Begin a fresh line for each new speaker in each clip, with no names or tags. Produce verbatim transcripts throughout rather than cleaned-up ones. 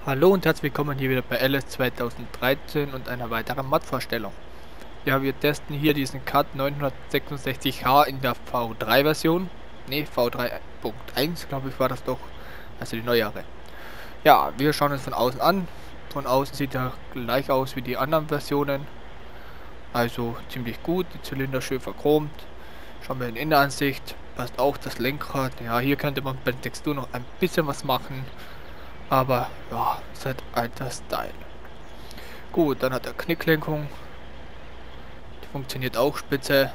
Hallo und herzlich willkommen hier wieder bei L S zweitausenddreizehn und einer weiteren Mod-Vorstellung. Ja, wir testen hier diesen C A D neunhundertsechsundsechzig H in der V drei Version. Ne, V drei Punkt eins glaube ich war das doch, also die neuere. Ja, wir schauen uns von außen an. Von außen sieht er gleich aus wie die anderen Versionen. Also ziemlich gut, die Zylinder schön verchromt. Schauen wir in Innenansicht, passt auch das Lenkrad. Ja, hier könnte man bei der Textur noch ein bisschen was machen. Aber ja, ist halt alter Style. Gut, dann hat er Knicklenkung. Die funktioniert auch spitze.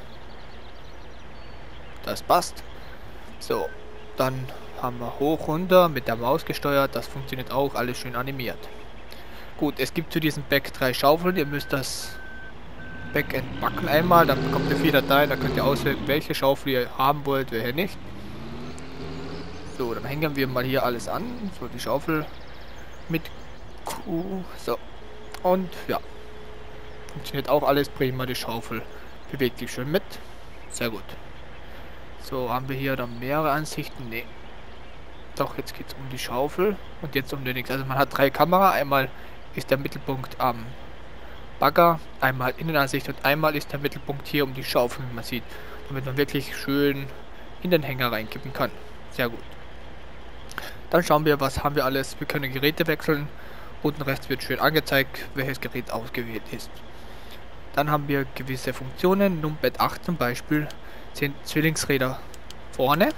Das passt. So, dann haben wir hoch runter mit der Maus gesteuert. Das funktioniert auch, alles schön animiert. Gut, es gibt zu diesem Back drei Schaufeln. Ihr müsst das Back entbacken einmal. Dann bekommt ihr vier Dateien. Da könnt ihr auswählen, welche Schaufel ihr haben wollt, welche nicht. So, dann hängen wir mal hier alles an. So, die Schaufel mit Q. So. Und ja. Funktioniert auch alles prima. Die Schaufel bewegt sich schön mit. Sehr gut. So, haben wir hier dann mehrere Ansichten? Ne. Doch, jetzt geht es um die Schaufel und jetzt um den X. Also man hat drei Kamera. Einmal ist der Mittelpunkt am Bagger, einmal Innenansicht und einmal ist der Mittelpunkt hier um die Schaufel, wie man sieht. Damit man wirklich schön in den Hänger reinkippen kann. Sehr gut. Dann schauen wir, was haben wir alles. Wir können Geräte wechseln. Unten rechts wird schön angezeigt, welches Gerät ausgewählt ist. Dann haben wir gewisse Funktionen. Numpad acht zum Beispiel sind Zwillingsräder vorne.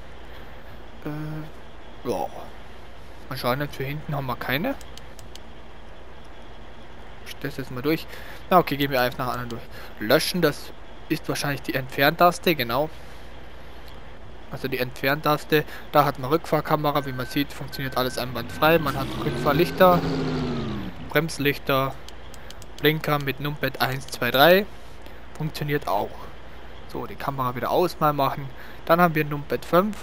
Äh, ja. Anscheinend für hinten haben wir keine. Ich stelle das jetzt mal durch. Na okay, gehen wir einfach nach anderen durch. Löschen, das ist wahrscheinlich die Entferntaste, genau. Also die Entferntaste, da hat man Rückfahrkamera, wie man sieht, funktioniert alles einwandfrei. Man hat Rückfahrlichter, Bremslichter, Blinker mit Numpad eins, zwei, drei, funktioniert auch. So, die Kamera wieder aus mal machen. Dann haben wir Numpad fünf,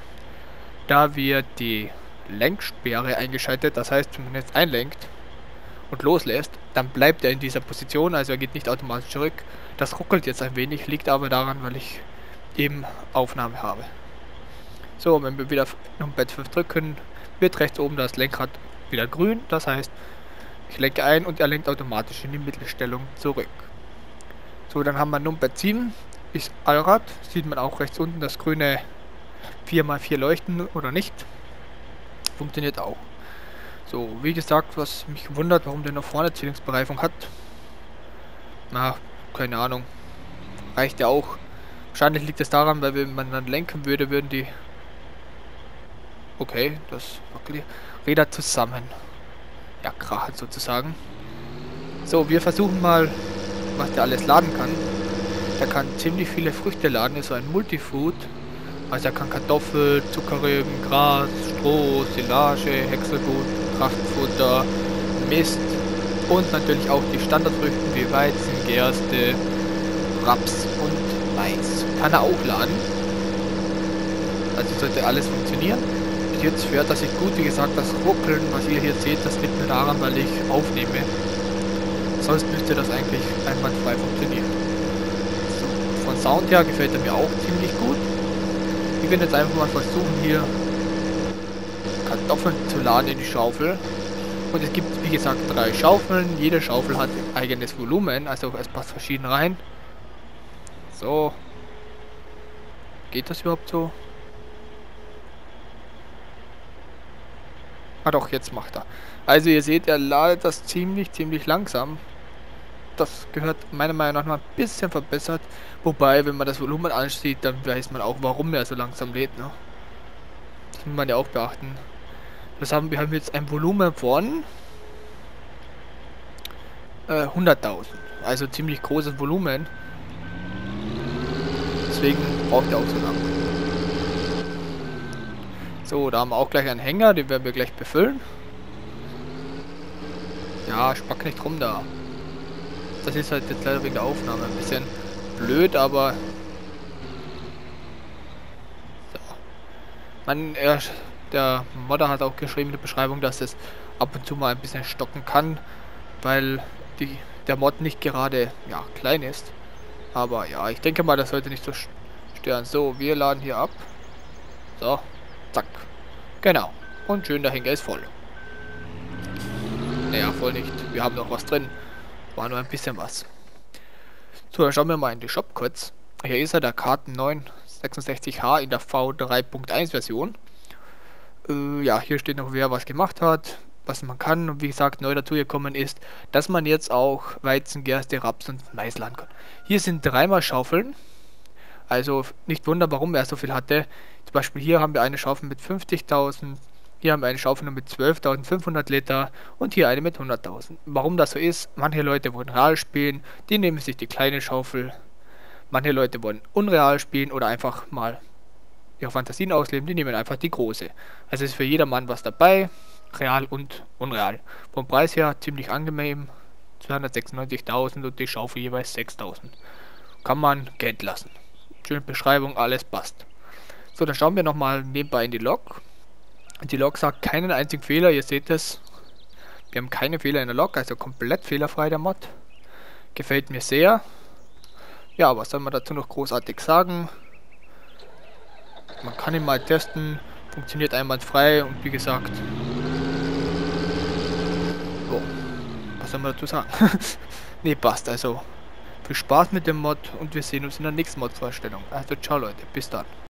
da wird die Lenksperre eingeschaltet, das heißt, wenn man jetzt einlenkt und loslässt, dann bleibt er in dieser Position, also er geht nicht automatisch zurück. Das ruckelt jetzt ein wenig, liegt aber daran, weil ich eben Aufnahme habe. So, wenn wir wieder Numpad fünf drücken, wird rechts oben das Lenkrad wieder grün. Das heißt, ich lenke ein und er lenkt automatisch in die Mittelstellung zurück. So, dann haben wir Numpad sieben, ist Allrad. Sieht man auch rechts unten das grüne vier mal vier Leuchten oder nicht. Funktioniert auch. So, wie gesagt, was mich wundert, warum der noch vorne Zwillingsbereifung hat. Na, keine Ahnung. Reicht ja auch. Wahrscheinlich liegt es daran, weil wenn man dann lenken würde, würden die... Okay, das wackelt die Räder zusammen. Ja, krachen sozusagen. So, wir versuchen mal, was der alles laden kann. Er kann ziemlich viele Früchte laden, ist so ein Multifood. Also er kann Kartoffel, Zuckerrüben, Gras, Stroh, Silage, Häckselgut, Kraftfutter, Mist und natürlich auch die Standardfrüchte wie Weizen, Gerste, Raps und Mais. Kann er auch laden. Also sollte alles funktionieren. Bis jetzt fährt das sich gut. Wie gesagt, das Ruckeln, was ihr hier seht, das liegt mir daran, weil ich aufnehme. Sonst müsste das eigentlich einwandfrei funktionieren. So, von Sound her gefällt er mir auch ziemlich gut. Ich werde jetzt einfach mal versuchen, hier Kartoffeln zu laden in die Schaufel. Und es gibt, wie gesagt, drei Schaufeln. Jede Schaufel hat ein eigenes Volumen, also es passt verschieden rein. So. Geht das überhaupt so? Ah doch, jetzt macht er. Also ihr seht, er ladet das ziemlich, ziemlich langsam. Das gehört meiner Meinung nach noch ein bisschen verbessert. Wobei, wenn man das Volumen ansieht, dann weiß man auch, warum er so langsam lädt. Ne? Das muss man ja auch beachten. Das haben, wir haben jetzt ein Volumen von äh, hunderttausend. Also ziemlich großes Volumen. Deswegen braucht er auch so lange. So, da haben wir auch gleich einen Hänger, den werden wir gleich befüllen. Ja, spack nicht rum da. Das ist halt jetzt leider wegen der Aufnahme ein bisschen blöd, aber... So. Man, er, der Modder hat auch geschrieben in der Beschreibung, dass es ab und zu mal ein bisschen stocken kann, weil die, der Mod nicht gerade ja, klein ist. Aber ja, ich denke mal, das sollte nicht so stören. So, wir laden hier ab. So, zack. Genau. Und schön, der Hänger ist voll. Naja, voll nicht. Wir haben noch was drin. War nur ein bisschen was. So, dann schauen wir mal in die Shop kurz. Hier ist er, der Karten neun sechsundsechzig H in der V drei Punkt eins Version. Äh, ja, hier steht noch, wer was gemacht hat, was man kann. Und wie gesagt, neu dazu gekommen ist, dass man jetzt auch Weizen, Gerste, Raps und Mais laden kann. Hier sind dreimal Schaufeln. Also nicht wundern, warum er so viel hatte. Zum Beispiel hier haben wir eine Schaufel mit fünfzigtausend. Hier haben wir eine Schaufel nur mit zwölftausendfünfhundert Liter und hier eine mit hunderttausend. Warum das so ist, manche Leute wollen real spielen, die nehmen sich die kleine Schaufel. Manche Leute wollen unreal spielen oder einfach mal ihre Fantasien ausleben, die nehmen einfach die große. Also ist für jedermann was dabei, real und unreal. Vom Preis her ziemlich angenehm, zweihundertsechsundneunzigtausend und die Schaufel jeweils sechstausend. Kann man Geld lassen. Schöne Beschreibung, alles passt. So, dann schauen wir nochmal nebenbei in die Log. Die Log sagt keinen einzigen Fehler, ihr seht es. Wir haben keine Fehler in der Log, also komplett fehlerfrei der Mod. Gefällt mir sehr. Ja, was soll man dazu noch großartig sagen? Man kann ihn mal testen, funktioniert einwandfrei und wie gesagt... Oh, was soll man dazu sagen? Ne, passt, also viel Spaß mit dem Mod und wir sehen uns in der nächsten Mod-Vorstellung. Also ciao Leute, bis dann.